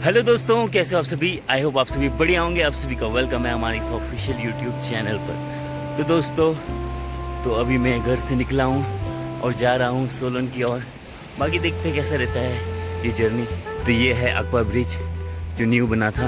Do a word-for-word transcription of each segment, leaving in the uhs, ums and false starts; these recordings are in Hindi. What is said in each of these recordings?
हेलो दोस्तों, कैसे हो आप सभी। आई होप आप सभी बढ़िया होंगे। आप सभी का वेलकम है हमारे इस ऑफिशियल यूट्यूब चैनल पर। तो दोस्तों, तो अभी मैं घर से निकला हूँ और जा रहा हूँ सोलन की ओर। बाकी देखते हैं कैसा रहता है ये जर्नी। तो ये है अक्वा ब्रिज जो न्यू बना था,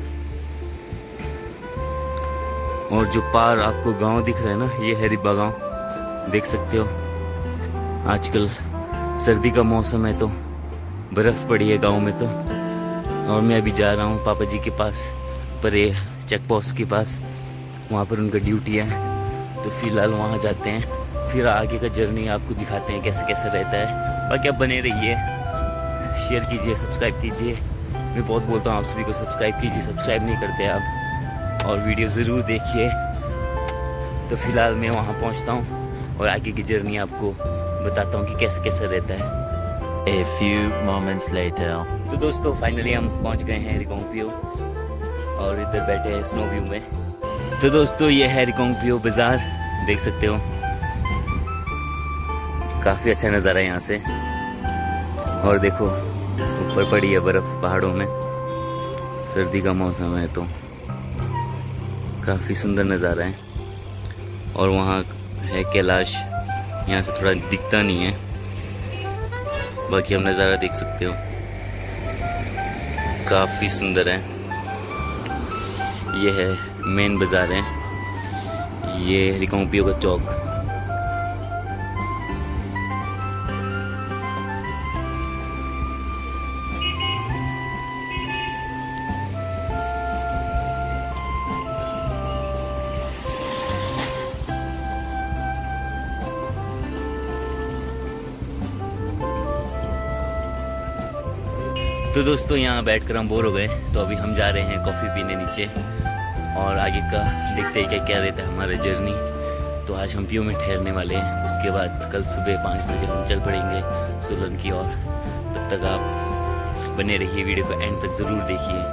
और जो पार आपको गांव दिख रहा है ना, ये है रिब्बा गांव। देख सकते हो आजकल सर्दी का मौसम है तो बर्फ़ पड़ी है गांव में। तो और मैं अभी जा रहा हूँ पापा जी के पास, पर ये चेक पोस्ट के पास, वहाँ पर उनका ड्यूटी है। तो फिलहाल वहाँ जाते हैं, फिर आगे का जर्नी आपको दिखाते हैं कैसे कैसे रहता है। बाकी आप बने रहिए, शेयर कीजिए, सब्सक्राइब कीजिए। मैं बहुत बोलता हूँ आप सभी को सब्सक्राइब कीजिए, सब्सक्राइब नहीं करते आप, और वीडियो ज़रूर देखिए। तो फिलहाल मैं वहाँ पहुँचता हूँ और आगे की जर्नी आपको बताता हूँ कि कैसे कैसे रहता है। A few moments later. तो दोस्तों फाइनली हम पहुंच गए हैं रिकांगपिओ, और इधर बैठे हैं स्नो व्यू में। तो दोस्तों ये है रिकांगपिओ बाजार, देख सकते हो काफ़ी अच्छा नज़ारा है यहाँ से। और देखो ऊपर पड़ी है बर्फ़ पहाड़ों में, सर्दी का मौसम है तो काफ़ी सुंदर नज़ारा है। और वहाँ है कैलाश, यहाँ से थोड़ा दिखता नहीं है, बाकी हम नज़ारा देख सकते हो, काफ़ी सुंदर है। ये है मेन बाज़ार है, ये रिकांगपिओ का चौक। तो दोस्तों यहाँ बैठकर हम बोर हो गए, तो अभी हम जा रहे हैं कॉफ़ी पीने नीचे, और आगे का देखते हैं क्या क्या रहता है हमारा जर्नी। तो आज हम पीओ में ठहरने वाले हैं, उसके बाद कल सुबह पाँच बजे हम चल पड़ेंगे सोलन की ओर। तब तक आप बने रहिए, वीडियो को एंड तक ज़रूर देखिए।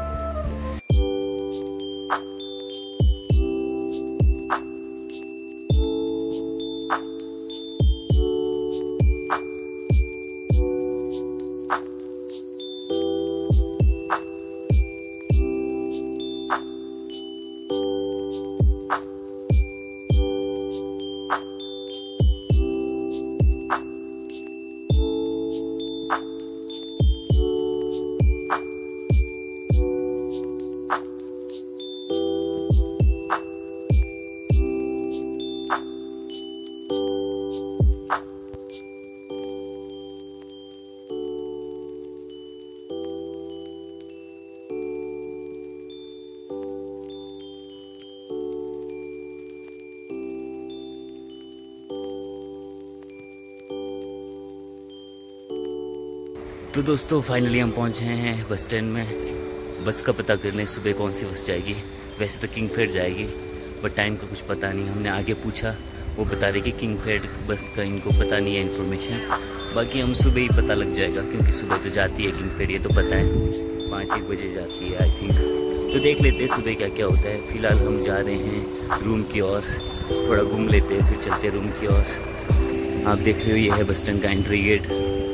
तो दोस्तों फाइनली हम पहुंचे हैं बस स्टैंड में। बस का पता करने सुबह कौन सी बस जाएगी। वैसे तो किंगफेड जाएगी, बट टाइम का कुछ पता नहीं। हमने आगे पूछा, वो बता रहे कि किंगफेड बस का इनको पता नहीं है इन्फॉर्मेशन। बाकी हम सुबह ही पता लग जाएगा, क्योंकि सुबह तो जाती है किंगफेड, ये तो पता है, पाँच एक बजे जाती है आई थिंक। तो देख लेते हैं सुबह क्या क्या होता है। फ़िलहाल हम जा रहे हैं रूम की ओर, थोड़ा घूम लेते हैं फिर चलते रूम की ओर। आप देख रहे हो ये है बस स्टैंड का एंट्री गेट,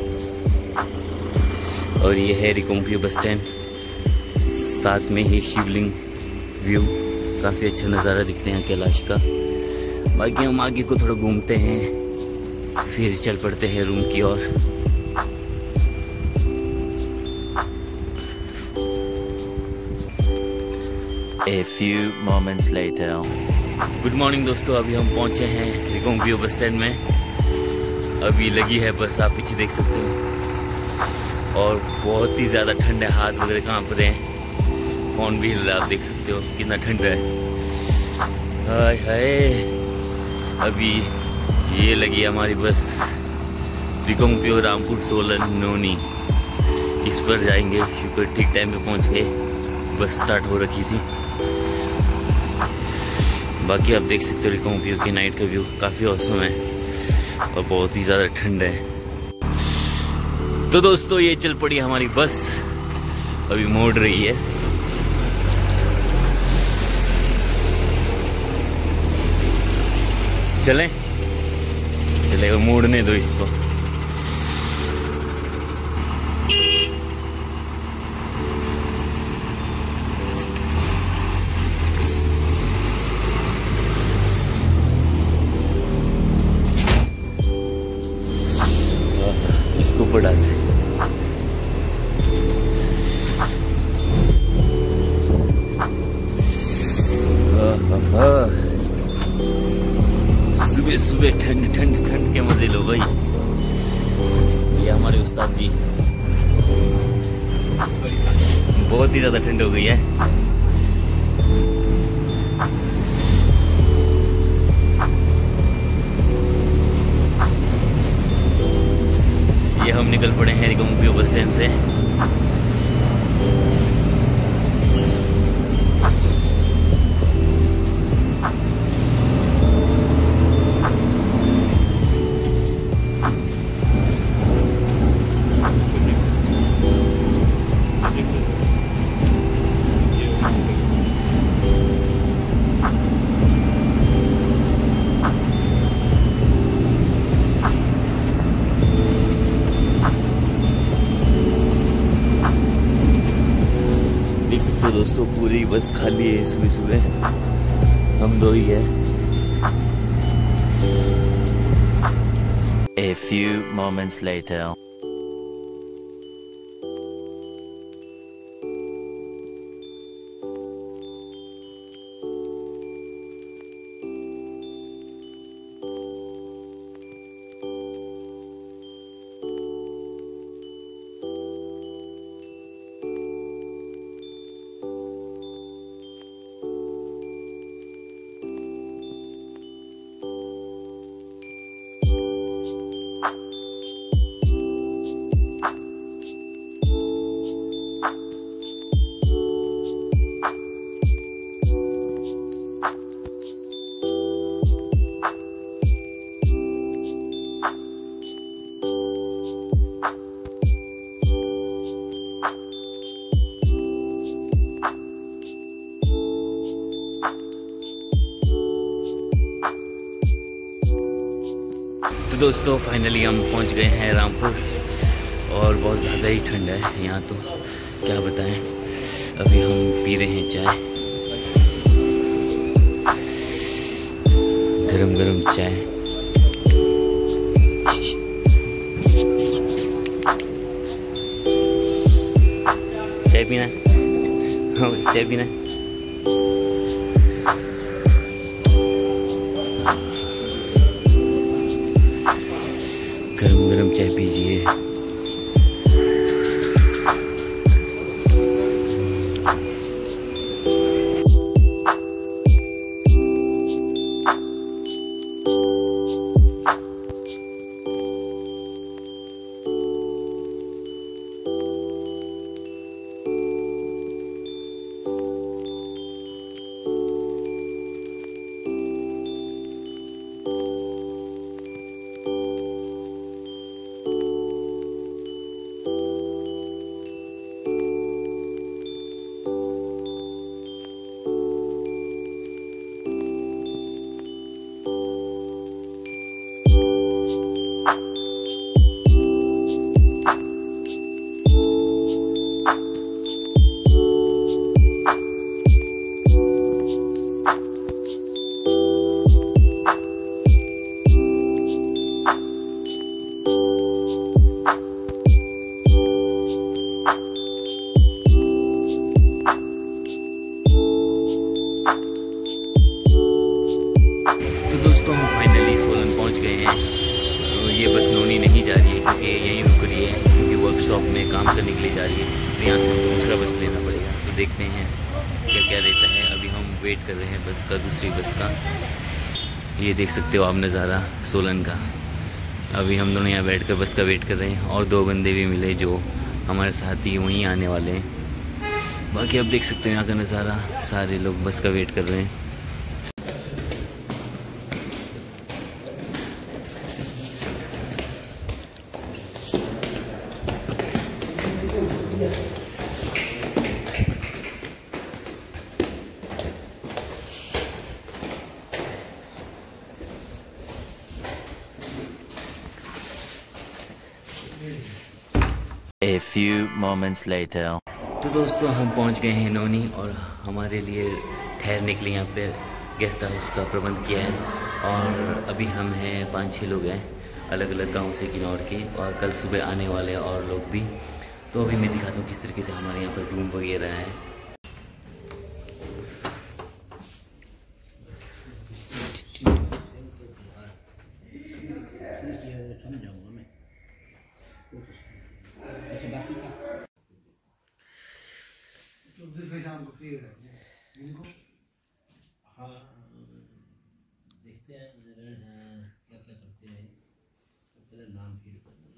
और ये है रिकांगपिओ बस स्टैंड। साथ में ही शिवलिंग व्यू, काफ़ी अच्छा नज़ारा दिखते हैं कैलाश का। बाकी हम आगे को थोड़ा घूमते हैं, फिर चल पड़ते हैं रूम की ओर। A few moments later. Good morning दोस्तों, अभी हम पहुंचे हैं रिकांगपिओ बस स्टैंड में। अभी लगी है बस, आप पीछे देख सकते हो, और बहुत ही ज़्यादा ठंड है, हाथ वगैरह कांप रहे हैं, फ़ोन भी हिल रहा है, आप देख सकते हो कितना ठंड है। हाय हाय, अभी ये लगी हमारी बस रिकांगपिओ रामपुर सोलन नोनी, इस पर जाएंगे। शुक्र ठीक टाइम पे पहुंच गए, बस स्टार्ट हो रखी थी। बाकी आप देख सकते हो रिकांगपिओ के नाइट का व्यू काफ़ी औसम है, और बहुत ही ज़्यादा ठंड है। तो दोस्तों ये चल पड़ी हमारी बस, अभी मोड़ रही है। चलें चलेगा, मोड़ने दो इसको। सुबह सुबह ठंड ठंड ठंड के मजे लो भाई। ये हमारे उस्ताद जी, बहुत ही ज्यादा ठंड हो गई है। ये हम निकल पड़े हैं रिकम्पियो बस स्टैंड से। दोस्तों पूरी बस खाली है सुबह सुबह, हम दो ही है। A few moments later. दोस्तों फाइनली हम पहुंच गए हैं रामपुर और बहुत ज़्यादा ही ठंड है यहाँ तो क्या बताएं। अभी हम पी रहे हैं चाय, गरम गरम चाय। चाय पीना? हाँ चाय पीना। गरम गरम चाय पीजिए। दोस्तों हम फाइनली सोलन पहुंच गए हैं। तो ये बस नोनी नहीं जा रही है क्योंकि यहीं रुक रही है, क्योंकि वर्कशॉप में काम करने के लिए जा रही है। तो यहाँ से हमको दूसरा बस लेना पड़ेगा। तो देखते हैं क्या क्या रहता है। अभी हम वेट कर रहे हैं बस का, दूसरी बस का। ये देख सकते हो आप नज़ारा सोलन का। अभी हम दोनों यहाँ बैठ कर बस का वेट कर रहे हैं और दो बंदे भी मिले जो हमारे साथ ही वहीं आने वाले हैं। बाकी आप देख सकते हो यहाँ का नज़ारा, सारे लोग बस का वेट कर रहे हैं। A few moments later. तो दोस्तों हम पहुंच गए हैं नोनी और हमारे लिए ठहरने के लिए यहाँ पे गेस्ट हाउस का प्रबंध किया है। और अभी हम हैं पाँच छः लोग हैं अलग अलग गांव से, किन्नौर के, और कल सुबह आने वाले और लोग भी। तो अभी मैं दिखाता हूँ किस तरीके से हमारे यहाँ पर रूम वगैरह है। देखते हैं क्या क्या करते हैं। तो पहले नाम फीड कर देना।